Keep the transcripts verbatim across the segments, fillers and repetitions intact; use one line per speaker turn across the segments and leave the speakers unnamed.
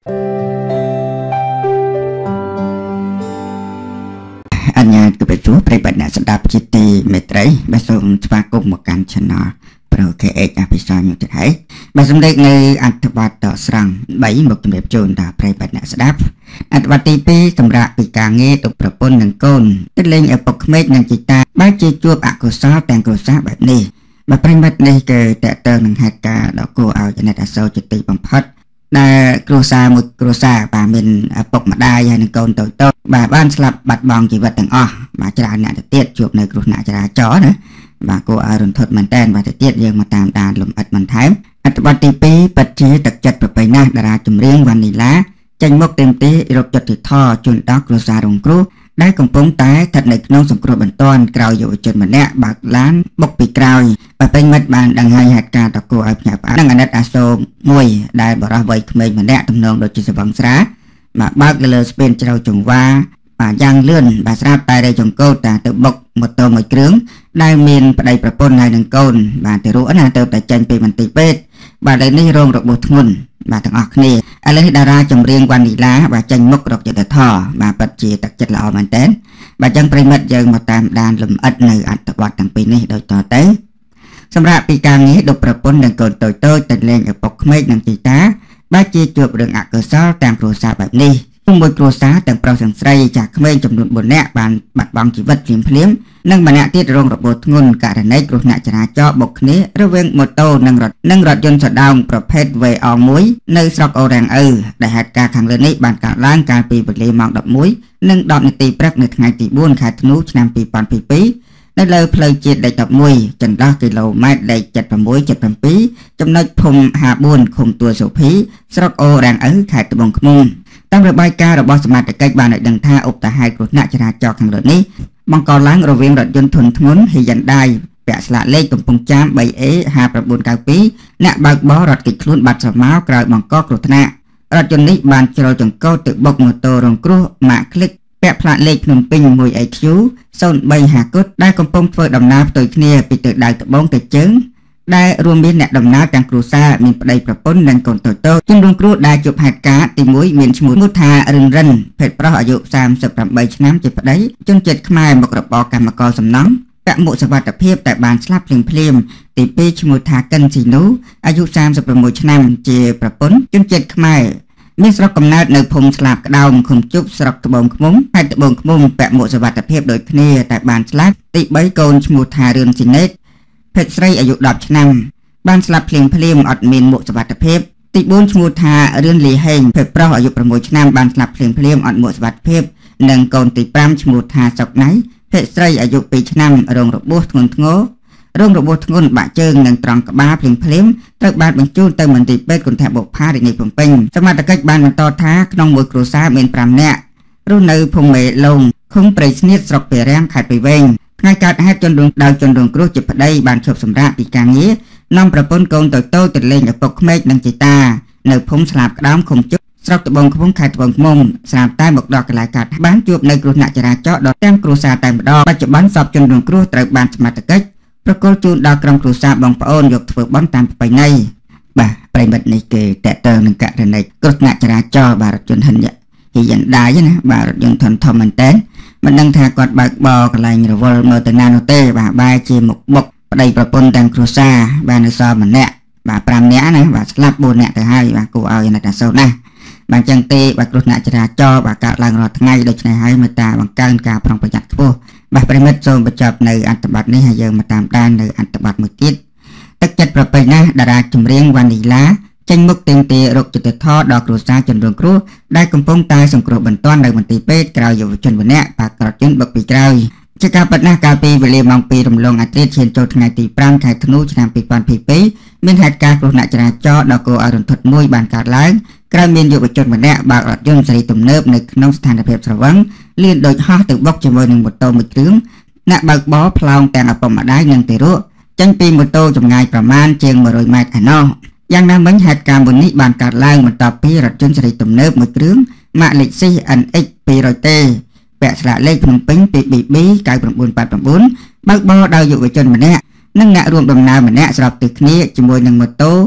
អញ្ញាតទៅជួបប្រិយមិត្តអ្នកស្ដាប់ជាទីមេត្រីបាទសូមស្វាគមន៍មកកាន់ Channel ប្រូ ខេ អេច អភិសាញទៀតហើយបាទសម្ដេចនៅអត្ថបទតស្រង់បីមកជម្រាបជូនដល់ប្រិយមិត្តអ្នកស្ដាប់អត្ថបទទីពីរសម្រាប់ពីការងារទុកប្រពន្ធនិងកូនទៅលេងឪពុកក្មេកនិងជីតាបែរជាជួបអកុសលទាំងគ្រួសារបែបនេះបាទប្រិយមិត្តនេះគឺតើតើនឹងហេតុការណ៍ដ៏គួរឲ្យអាណិតអាសូរជាទីបំផុតដែលគ្រួសារមួយគ្រួសារបាទមានឪពុកម្ដាយហើយនិងកូនតូចៗបាទបានស្លាប់បាត់បង់ជីវិតទាំងអស់បាទច្រើនអ្នកទៅទៀតជួបនៅគ្រោះថ្នាក់ចរាចរណ៍ណាបាទគួរឲ្យរន្ធត់មែនតើបាទទៅទៀតយើងមកតាមដានលំអិតបន្ថែមអត្ថបទទីពីរពិតជាទឹកចិត្តប្រពៃណាស់តារាចម្រៀងវ៉ានីឡាចេញមុខต็មទីរកយុត្តិធម៌ជូនដល់គ្រួសាររងគ្រោះដែលកំពុងតែស្ថិតនៅក្នុងសង្គ្រោះបន្ទាន់ក្រោយយុវជនម្នាក់បើកឡានបុកពីក្រោយបាទប្រិមិត្តបានដឹងហើយហេតុការណ៍តកគួរឲ្យភ្ញាក់ផ្អើលនឹងអាណិតអាសូរមួយដែលបរិះវ័យក្មេងម្នាក់ទំនងដូចជាសវង្សស្រាបាទបើកលើស្ពានជ្រៅចង្វាបាទយ៉ាងលឿនបាទស្រាប់តែរៃចង្កូតតាទៅបុកម៉ូតូមួយគ្រឿងដែលមានប្តីប្រពន្ធហើយនឹងកូនបាទទៅរស់ណាទៅតែចេញពីមន្ទីរពេទ្យបាទឥឡូវនេះរងរបួសធ្ងន់បាទទាំងអស់គ្នាឥឡូវនេះតារាចម្រៀងវ៉ានីឡាបាទចេញមុខរកយុត្តិធម៌បាទពិតជាទឹកចិត្តល្អមែនតើបាទចឹងប្រិមិត្តយើងមកតាមដានលំអិតនៅអត្ថបទទាំងពីរនេះដូចតទៅសម្រាប់ពីការងារដុកប្រពន្ធនិងកូនតូចៗទៅលេងឪពុកក្មេកនិងជីតាបាទជាជួបរឿងអកុសលទាំងគ្រួសារបែបនេះជាមួយគ្រួសារទាំងប្រុសទាំងស្រីចាស់ក្មេងចំនួនបួននាក់បានបាត់បង់ជីវិតភ្លាមភ្លាមនិងម្នាក់ទៀតរងរបួសធ្ងន់ករណីគ្រោះថ្នាក់ចរាចរណ៍បុកគ្នារវាងម៉ូតូនិងរថនិងរថយន្តសដោងប្រភេទ វេ អ មួយនៅស្រុកអូរ៉ាំងឪដែលហេតុការណ៍ខាងលើនេះបានកើតឡើងកាលពីវេលាម៉ោងដប់មួយនិងដប់នាទីព្រឹកនៅថ្ងៃទីបួនខែធ្នូឆ្នាំពីរពាន់ยี่สิบยี่នៅលើផ្លូវជាតិលេខដប់មួយចន្លោះគីឡូម៉ែត្រលេខเจ็ดสิบหก เจ็ดสิบเจ็ดចំណុចភូមិห้าสิบสี่ឃុំទួលសុភីស្រុកអូរ៉ាំងឪខេត្តត្បូងឃ្មុំតាមរបាយការណ៍របស់សមាជិកបានឲ្យដឹងថាឧបតហេតុគ្រោះថ្នាក់ចរាចរណ៍ខាងលើនេះបង្កឡើងរវាងរថយន្តធុនធ្ងន់ Hyundai ពាក់ស្លាកលេខកំពង់ចាម 3 A ห้าเก้าเก้าสองអ្នកបើកបររត់គេចខ្លួនបាត់ស្រមោលក្រោយបង្កគ្រោះថ្នាក់រថយន្តនេះបានជ្រុលចង្កូតទៅបុកម៉ូតូរងគ្រោះ Max Click ពាក់ផ្លាកលេខភ្នំពេញ one A Q ศูนย์สาม ហាគុតដែលកំពុងធ្វើដំណើរផ្ទុយគ្នាពីទិសដៅត្បូងទៅជើងដែលរួមមានអ្នកដំណើរទាំងគ្រួសារមានប្តីប្រពន្ធនិងកូនតូចៗជនរងគ្រោះដែលជួបហេតុការណ៍ទីមួយមានឈ្មោះមុថារិនរិនភេទប្រុសអាយុសាមសិបប្រាំបីឆ្នាំជាប្តីជនជាតិខ្មែរមុខរបរកម្មករសំណង់ពាក់មួកសុវត្ថិភាពតែបានស្លាប់ភ្លាមភ្លាមទីពីរឈ្មោះថាកិនស៊ីនូអាយុសាមសិបប្រាំមួយឆ្នាំជាប្រពន្ធជនជាតិខ្មែរមានស្រុកកំណើតនៅភូមិស្លាបក្តោមឃុំជប់ស្រុកត្បូងឃ្មុំខេត្តត្បូងឃ្មុំពាក់មួកសុវត្ថិភាពដូចគ្នាតែបានស្លាប់ទីបីកូនឈ្មោះថារឿនស៊ីណេតភេទស្រីអាយុដប់ឆ្នាំបានស្លាប់ភ្លាមភ្លាមអត់មានមួកសុវត្ថិភាពទីបួនឈ្មោះថារឿនលីហេងភេទប្រុសអាយុប្រាំមួយឆ្នាំបានស្លាប់ភ្លាមភ្លាមអត់មួកសុវត្ថិភាពនិងកូនទីប្រាំឈ្មោះថាសុកណៃភេទស្រីអាយុពីរឆ្នាំរងរបួសធ្ងន់ធ្ងររងរបួសធ្ងន់បាក់ជើងនិងត្រង់ក្បាលភ្លាមភ្លាមត្រូវបានបញ្ជូនទៅមន្ទីរពេទ្យគន្ធបុប្ផារាជធានីភ្នំពេញសមាជិកបានបន្តថាក្នុងមួយគ្រួសារមានប្រាំនាក់រស់នៅភូមិមេឡុងឃុំព្រៃស្នៀតស្រុកពេរាំងខេត្តព្រៃវែងថ្ងៃកើតហេតុជនរងដោយជនរងគ្រោះជាប្តីបានឈប់សម្រាកពីការងារនាំប្រពន្ធកូនតូចៗទៅលេងឪពុកក្មេកនិងជីតានៅភូមិស្លាបក្តោមឃុំជប់ស្រុកត្បូងឃ្មុំខេត្តត្បូងឃ្មុំស្រាប់តែមកដល់កន្លែងកើតបានជួបនៅគ្រោះថ្នាក់ចរាចរណ៍ដល់ទាំងគ្រួសារតែម្ដងបច្ចុប្បន្នសពជនរងគ្រោះត្រូវបានសមត្ថកិច្ចប្រគល់ជូនដល់ក្រុមគ្រួសារបងប្អូនយកធ្វើបុណ្យតាមប្រពៃណីបាទប្រិមិត្តនេះគេតេតើនឹងករណីគ្រោះថ្នាក់ចរាចរណ៍បាទរថយន្តហិនហ៊ីយ៉ាន់ដៃណាបាទរថយន្តធំធំមែនតើមិនដឹងថាគាត់បើកបរកន្លែងរវល់មើលទៅណានោះទេបាទបែរជាមុខបុកប្តីប្រពន្ធទាំងគ្រួសារបាននៅសល់ម្នាក់បាទប្រាំនាក់ណាបាទស្លាប់បួននាក់ទៅហើយបាទគួរឲ្យអ្នកតាសូនណាបាទចឹងទេបាទគ្រោះថ្នាក់ចរាចរណ៍បាទកើតឡើងរាល់ថ្ងៃដូច្នេះហើយមេត្តាបង្កើនការប្រុងប្រយ័ត្នខ្ពស់បាទប្រិមិត្តសូមបញ្ចប់នៅអត្ថបទនេះហើយយើងមកតាមដាននៅអត្ថបទមួយទៀតទឹកចិត្តប្រពៃណាស់តារាចម្រៀងវ៉ានីឡាចេញមុខទាមទាររកយុត្តិធម៌ដល់គ្រួសារជនរងគ្រោះដែលកំពុងតែសង្គ្រោះបន្ទាន់នៅមន្ទីរពេទ្យក្រោយយុវជនម្នាក់បាក់ក្រោតយន្តបុកពីក្រោយជាការពិតណាស់កាលពីវេលាម៉ោងពីររំលងអាធ្រាត្រឈានចូលថ្ងៃទីប្រាំខែធ្នូឆ្នាំពីរពាន់ยี่สิบยี่មានហេតុការណ៍គ្រោះថ្នាក់ចរាចរណ៍ដ៏គួរឲ្យរន្ធត់មួយបានកើតឡើងក្រោយមានយុវជនម្នាក់បើករថយន្តសេរីទំនើបនៅក្នុងស្ថានភាពស្រវឹងលឿនដូចហោះទៅបុកជាមួយនឹងម៉ូតូមួយគ្រឿងអ្នកបើកបរផ្លោងទាំងឪពុកម្ដាយនិងទារកចេញពីម៉ូតូចម្ងាយប្រមាណជាងmột trămម៉ែត្រឯណោះយ៉ាងណាមិញហេតុការណ៍មួយនេះបានកើតឡើងបន្ទាប់ពីរថយន្តសេរីទំនើបមួយគ្រឿងម៉ាក Lexus เอ็น เอ็กซ์ two hundred T ពាក់ស្លាកលេខភ្នំពេញ ពី บี บี nine nine eight nineបើកបរដោយយុវជនម្នាក់និងអ្នករួមដំណើរម្នាក់ស្របទិសគ្នាជាមួយនឹងម៉ូតូ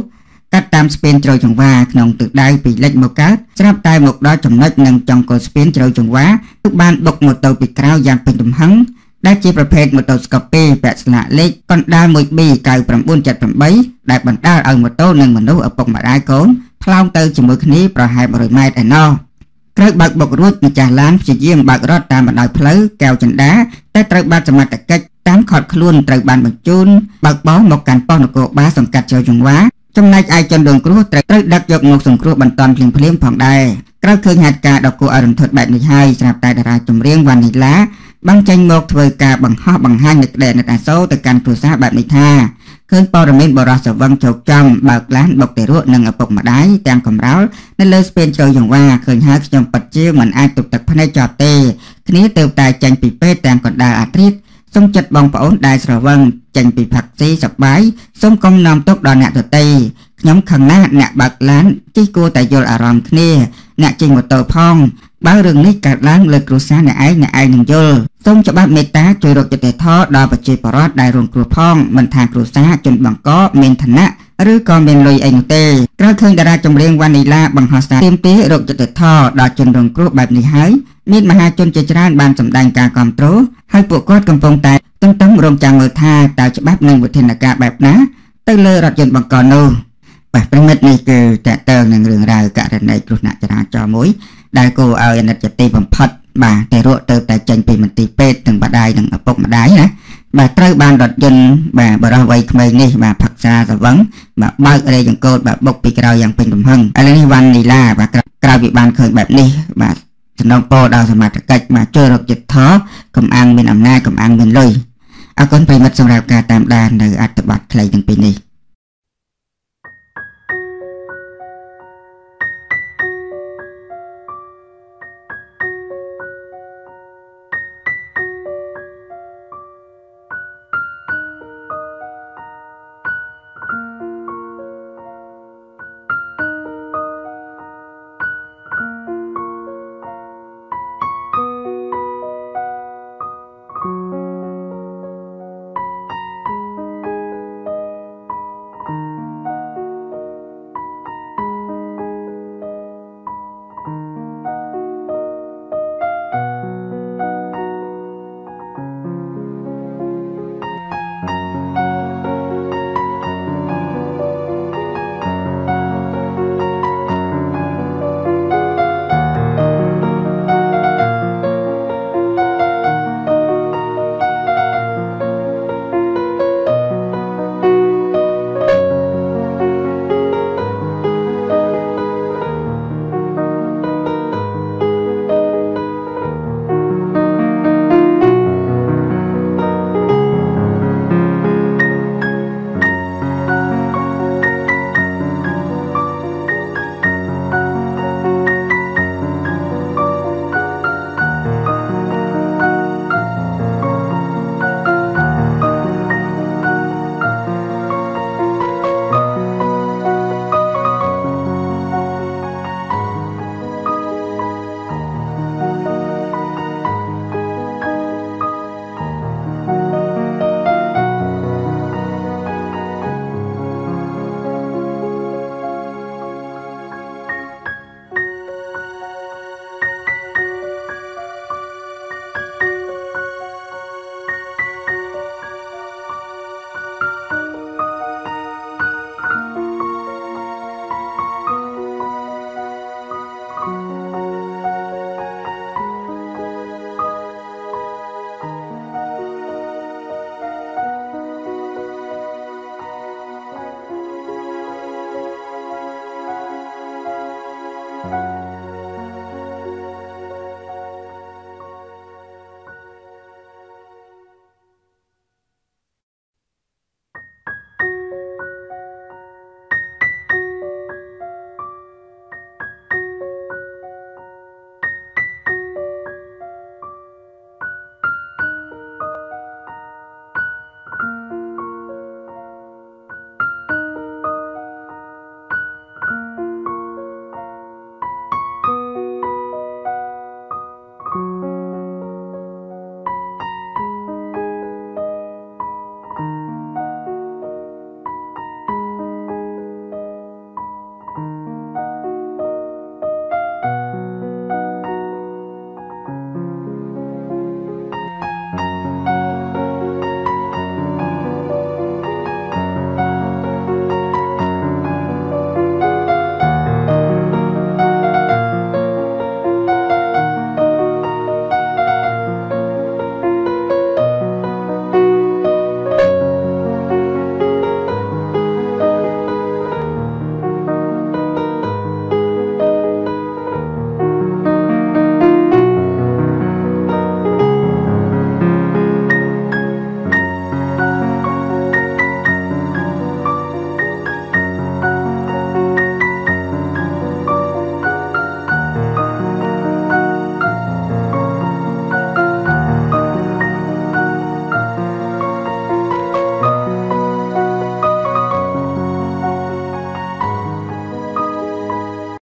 កាត់តាមស្ពានជ្រៅចង្វាក្នុងទិសដៅពីលិចមកកើតស្រាប់តែមកដល់ចំណុចនឹងចុងកុលស្ពានជ្រៅចង្វាគឺបានបុកម៉ូតូពីក្រៅយ៉ាងពេញទំហឹងដែលជាប្រភេទម៉ូតូស្កូពីពាក់ស្លាកលេខកណ្ដាល មួយប៊ី កៅ៩៧៨ ដែលបណ្ដាលឲ្យម៉ូតូនិងមនុស្សឪពុកម្ដាយកូនផ្លោងទៅជាមួយគ្នាប្រហែលមួយរយម៉ែត្រឯណោះក្រោយបើកបុករួចម្ចាស់ឡានព្យាយាមបើករត់តាមបណ្ដោយផ្លូវកែវចិន្តាតែត្រូវបានសមត្ថកិច្ចតាមខត់ខ្លួនត្រូវបានបញ្ជូនបើកបោមកកាន់ប៉ុស្តិ៍នគរបាលសង្កាត់ជ្រៅចង្វាចំណែកឯជនរងគ្រោះត្រូវត្រូវដឹកយកមកសង្គ្រោះបន្ទាន់ភ្លាមៗផងដែរក្រោយឃើញហេតុការណ៍ដ៏គួរឲ្យរន្ធត់បែបនេះហើយស្រាប់តែតារាចម្រៀងវ៉ានីឡាបានចេញមកធ្វើការបង្ហោះបង្ហាញនូវក្តីអាណិតអាសូរទៅកាន់គ្រួសារបែបនេះថាឃើញព័ត៌មានបរិសុទ្ធវឹងជោគចំបើកឡានបុកទារកនិងឪពុកម្ដាយទាំងកំរោលនៅលើស្ពានជ្រៅចង្វាឃើញហើយខ្ញុំពិតជាមិនអាចទប់ទឹកភ្នែកចោលទេគ្នាទៅតែចេញពីពេទ្យទាំងកណ្ដាលអាត្រិតសូមចិត្តបងប្អូនដែលស្រវឹងចេញពីផាក់ស៊ីសប្បាយសូមកុំនាំទុកដល់អ្នកដទៃខ្ញុំខឹងណាស់អ្នកបើកឡានជិះគួរតែយល់អារម្មណ៍គ្នាអ្នកជិះម៉ូតូផងបើរឿងនេះកើតឡើងលើគ្រួសារអ្នកឯងអ្នកឯងនឹងយល់សូមច្បាប់មេត្តាជួយរកយុត្តិធម៌ដល់ប្រជាពលរដ្ឋដែលរងគ្រោះផងមិនថាគ្រួសារជនបង្កមានឋានៈឬក៏មានលុយអីនោះទេក្រោយឃើញតារាចម្រៀងវ៉ានីឡាបង្ហោះសារទាមទាររកយុត្តិធម៌ដល់ជនរងគ្រោះបែបនេះហើយមានមហាជនជាច្រើនបានសម្ដែងការគាំទ្រហើយពួកគាត់កំពុងតែទន្ទឹងរង់ចាំមើលថាតើច្បាប់និងវិធានការបែបណាទៅលើរថយន្តបង្កនោះបាទប្រិមិត្តនេះគឺតើតើនឹងរឿងរ៉ាវករណីគ្រោះថ្នាក់ចរាចរណ៍មួយដែលគួរឲ្យអាណិតជាទីបំផុតបាទតែរកទៅតែចេញពីមន្ទីរពេទ្យទាំងម្ដាយនិងឪពុកម្ដាយណាបាទត្រូវបានរថយន្តបាទបរិះវ័យក្មេងនេះបាទផឹកសាសវឹងបាទបើករេចង្កូតបាទបុកពីក្រោយយ៉ាងពេញទំហឹងឥឡូវនេះវ៉ាន់នីឡាបាទក្រោយពីបានឃើញបែបនេះបាទសំណូមពរដល់សមាជិកបាទជួយរកយុត្តិធម៌កុំអាំងមានអំណាចកុំអាំងមានលុយអរគុណប្រិមិត្តសម្រាប់ការតាមដាននៅអត្ថបទខ្លីទាំងពីរនេះ